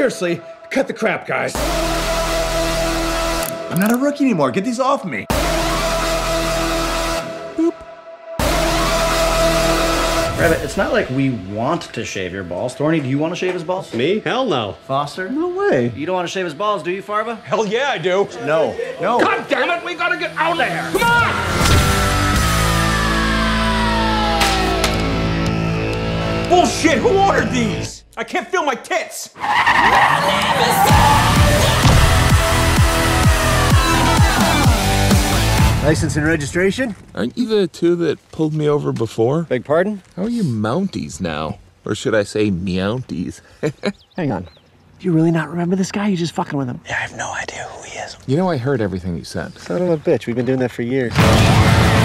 seriously, cut the crap, guys. I'm not a rookie anymore. Get these off me. Boop. Rabbit, it's not like we want to shave your balls. Thorny, do you want to shave his balls? Me? Hell no. Foster? No way. You don't want to shave his balls, do you, Farva? Hell yeah, I do. No. No. God damn it, we gotta get out of there! Come on! Bullshit, who ordered these? I can't feel my tits. License and registration? Aren't you the two that pulled me over before? Beg pardon? How are you Mounties now? Or should I say Meounties? Hang on. Do you really not remember this guy? You just fucking with him. Yeah, I have no idea who he is. You know, I heard everything you said. Son of a bitch. We've been doing that for years.